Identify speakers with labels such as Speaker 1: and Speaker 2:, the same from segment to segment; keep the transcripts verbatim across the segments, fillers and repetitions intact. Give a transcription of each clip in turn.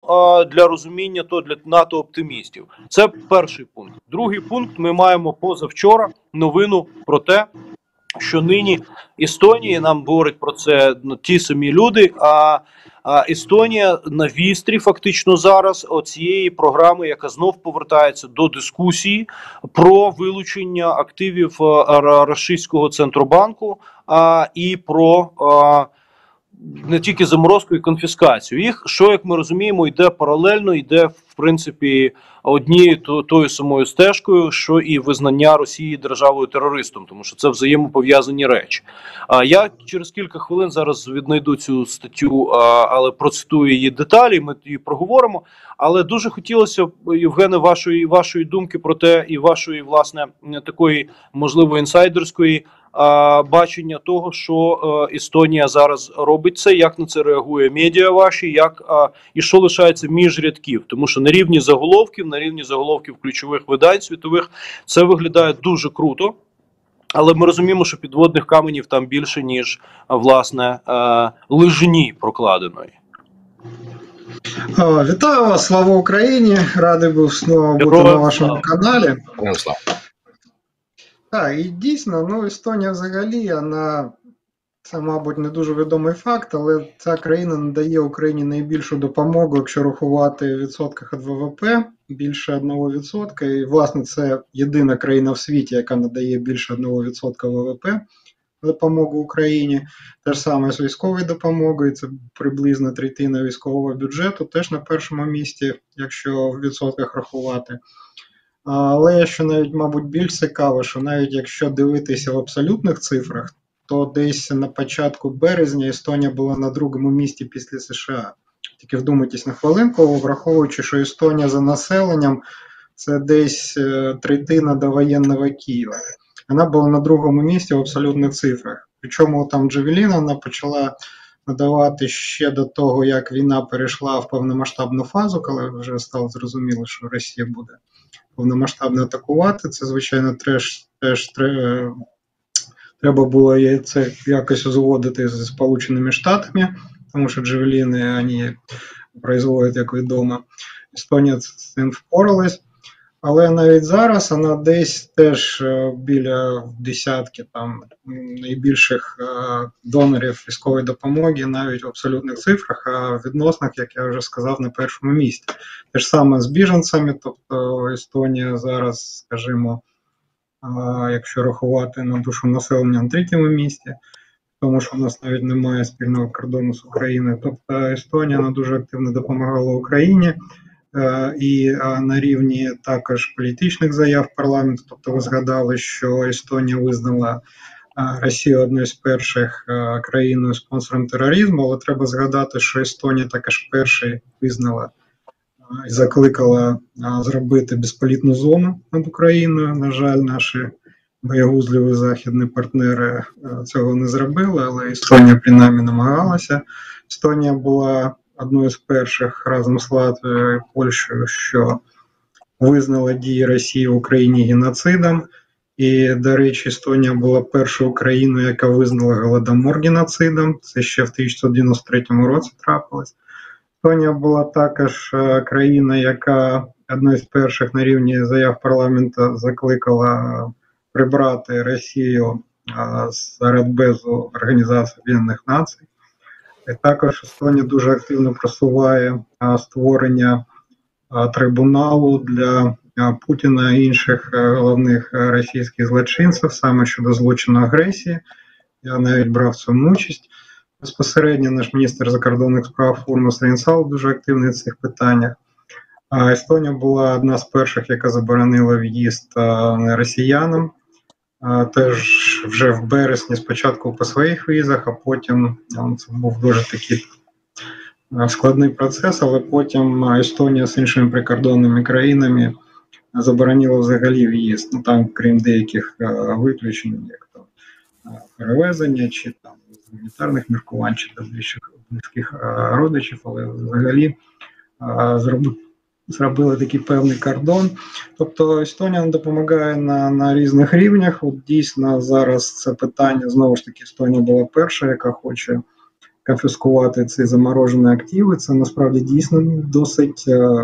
Speaker 1: а, для розуміння, то для НАТО-оптимістів. Це перший пункт. Другий пункт, ми маємо позавчора новину про те, що нині Естонії, нам говорять про це ну, ті самі люди, а, а Естонія на вістрі фактично зараз оцієї програми, яка знов повертається до дискусії про вилучення активів Російського Центробанку а, і про а, не тільки заморозку і конфіскацію. Їх, що, як ми розуміємо, йде паралельно, йде, в принципі, однією то, тою самою стежкою, що і визнання Росії державою-терористом, тому що це взаємопов'язані речі. А я через кілька хвилин зараз віднайду цю статтю, а, але процитую її деталі, ми її проговоримо. Але дуже хотілося б, Євгене, вашої, вашої думки про те, і вашої, власне, такої, можливо, інсайдерської А, бачення того, що а, Естонія зараз робить це, як на це реагує медіа ваші, як а, і що лишається між рядків, тому що на рівні заголовків, на рівні заголовків ключових видань світових це виглядає дуже круто, але ми розуміємо, що підводних каменів там більше, ніж, власне, а, лижні прокладеної.
Speaker 2: Вітаю вас, слава Україні! Радий був знову бути на вашому каналі. Так, і дійсно, ну, Естонія взагалі, вона, це, мабуть, не дуже відомий факт, але ця країна надає Україні найбільшу допомогу, якщо рахувати в відсотках від ВВП, більше одного відсотка. І, власне, це єдина країна в світі, яка надає більше одного відсотка ВВП допомогу Україні. Те ж саме з військовою допомогою, це приблизно третина військового бюджету, теж на першому місці, якщо в відсотках рахувати. Але що навіть, мабуть, більш цікаво, що навіть якщо дивитися в абсолютних цифрах, то десь на початку березня Естонія була на другому місці після США. Тільки вдумайтесь на хвилинку, враховуючи, що Естонія за населенням – це десь третина довоєнного Києва. Вона була на другому місці в абсолютних цифрах. Причому там Джавелін вона почала надавати ще до того, як війна перейшла в повномасштабну фазу, коли вже стало зрозуміло, що Росія буде повномасштабно атакувати. Це, звичайно, теж, теж треба було це якось узгодити з Сполученими Штатами, тому що джавеліни, вони производять, як відомо. Естонія з цим впоралась. Але навіть зараз вона десь теж біля десятки там найбільших донорів військової допомоги, навіть в абсолютних цифрах, а в відносинах, як я вже сказав, на першому місці. Те ж саме з біженцями, тобто Естонія зараз, скажімо, якщо рахувати на душу населення, на третьому місці, тому що в нас навіть немає спільного кордону з Україною. Тобто Естонія вона дуже активно допомагала Україні. І на рівні також політичних заяв парламенту, тобто ви згадали, що Естонія визнала Росію одною з перших країною спонсором тероризму, але треба згадати, що Естонія також першою визнала і закликала зробити безполітну зону над Україною. На жаль, наші боягузливі західні партнери цього не зробили, але Естонія принаймні намагалася. Естонія була одною з перших разом з Латвією і Польщею, що визнала дії Росії в Україні геноцидом. І, до речі, Естонія була першою країною, яка визнала Голодомор геноцидом. Це ще в тисяча дев'ятсот дев'яносто третьому році трапилось. Естонія була також країна, яка одною з перших на рівні заяв парламенту закликала прибрати Росію з Радбезу Організації Об'єднаних Націй. І також Естонія дуже активно просуває а, створення а, трибуналу для а, Путіна і інших а, головних а, російських злочинців саме щодо злочину агресії. Я навіть брав в цьому участь. Безпосередньо наш міністр закордонних справ Урмас Рейнсал дуже активний в цих питаннях. А, Естонія була одна з перших, яка заборонила в'їзд а, росіянам. Теж вже в березні спочатку по своїх візах, а потім це був дуже такий складний процес, але потім Естонія з іншими прикордонними країнами заборонила взагалі в'їзд. Ну там, крім деяких виключень, як там перевезення, чи там гуманітарних міркувань, чи до близьких родичів, але взагалі зробили. Зробили такий певний кордон. Тобто Естонія допомагає на, на різних рівнях. От дійсно зараз це питання, знову ж таки, Естонія була перша, яка хоче конфіскувати ці заморожені активи. Це насправді дійсно досить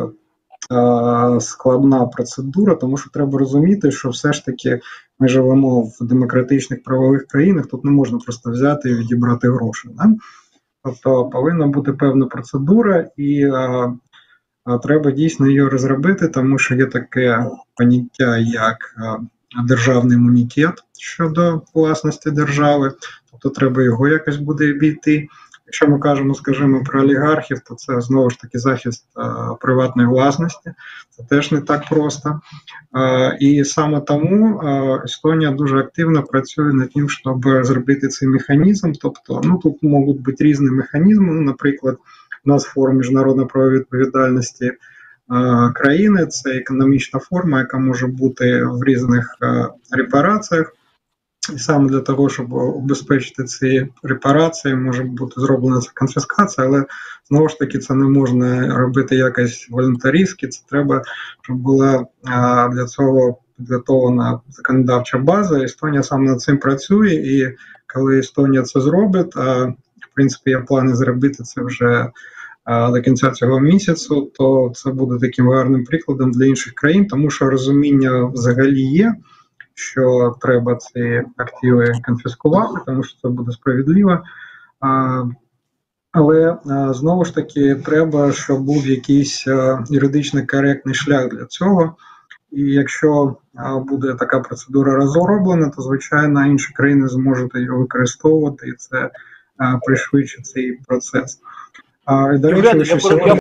Speaker 2: складна процедура, тому що треба розуміти, що все ж таки ми живемо в демократичних правових країнах, тут не можна просто взяти і відібрати гроші. Да? Тобто повинна бути певна процедура, і а, а, треба дійсно її розробити, тому що є таке поняття, як а, державний імунітет щодо власності держави, тобто треба його якось буде обійти. Якщо ми кажемо, скажімо, про олігархів, то це знову ж таки захист а, приватної власності, це теж не так просто. А, і саме тому а, Естонія дуже активно працює над тим, щоб зробити цей механізм. Тобто, ну тут можуть бути різні механізми. Ну, наприклад, у нас форум міжнародної правової відповідальності а, країни, це економічна форма, яка може бути в різних а, репараціях. І саме для того, щоб обезпечити ці репарації, може бути зроблена ця конфіскація, але знову ж таки це не можна робити якось волонтаристськи, це треба, щоб була а, для цього підготовлена законодавча база. Естонія саме над цим працює, і коли Естонія це зробить, а в принципі є плани зробити це вже а, до кінця цього місяцю, то це буде таким гарним прикладом для інших країн, тому що розуміння взагалі є, що треба ці активи конфіскувати, тому що це буде справедливо. А, але а, знову ж таки треба, щоб був якийсь а, юридично коректний шлях для цього. І якщо а, буде така процедура розроблена, то, звичайно, інші країни зможуть її використовувати, і це а, пришвидшить цей процес. А, і, до речі,
Speaker 1: Євгений,
Speaker 2: що
Speaker 1: я,
Speaker 2: сьогодні...
Speaker 1: я